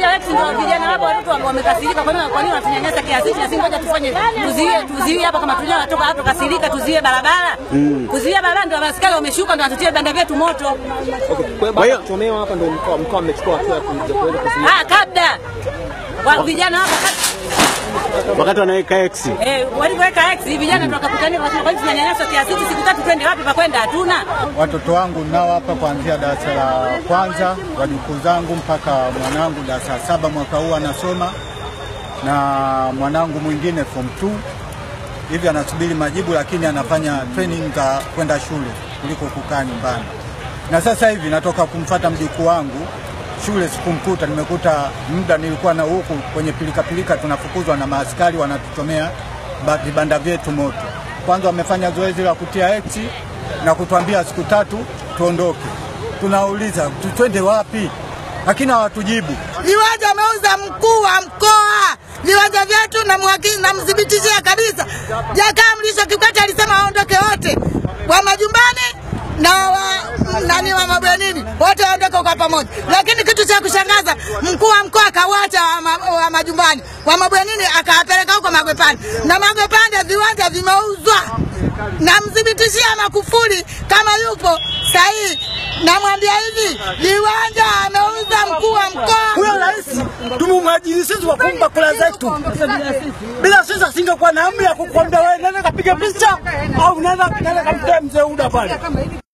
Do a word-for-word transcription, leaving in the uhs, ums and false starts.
Uwanja wetu ndio vijana hapo watoto wamekasirika, kwa nini kwa nini wanatunyanyasa kiasi hichi? Sisi ngoja tufanye tuzie tuzie hapa kama tunao watoka hapo kasirika, tuzie barabara. Mm. Kuzie barabara ndio askari wameshuka ndio watutie banda vyetu moto. Okay. Kwa hiyo tumeona hapa ndio mkoa mkoa mmechukua hatua ya kuweza kuzuia. Ah, kabla. Wa vijana hapa wakati wanaweka X. Eh, walipoweka X vijana ndio wakakutania kwa sababu tunanyanyasa kiasi hichi, siku tatu twende wapi pa kwenda hatuna. Watoto wangu nao hapa kuanzia darasa la kwanza, wajukuu zangu mpaka mwanangu darasa saba mwaka huu anasoma, na mwanangu mwingine form two. Hivi anasubiri majibu, lakini anafanya training za kwenda shule kuliko kukaa nyumbani. Na sasa hivi natoka kumfuata mjukuu wangu shule, sikumkuta, nimekuta muda nilikuwa na huku kwenye pilika pilika tunafukuzwa na maaskari wanatuchomea vibanda vyetu moto. Kwanza wamefanya zoezi la kutia X na kutuambia siku tatu tuondoke. Tunauliza twende wapi? Lakini hawatujibu. Viwanja ameuza mkuu wa mkoa viwanja vyetu, na mwakili na mdhibitishia kabisa. Jakaya Mrisho Kikwete alisema waondoke wote wa majumbani na wa nani wa mabwenini wote waondoke kwa pamoja, lakini kitu cha kushangaza mkuu wa mkoa akawacha wa, ma, wa majumbani wa mabwenini akawapeleka huko Magwepande, na Magwepande viwanja vimeuzwa. Na mdhibitishia Magufuli kama yupo sahihi, namwambia hivi viwanja ameuza mkuu wa mkoa. Huyo rais tumumwajiri sisi wa kumpa kula zetu, bila sisi asingekuwa na amri ya kukuondoa wewe, nenda kapige picha au nenda nenda kamtoe mzee Uda pale.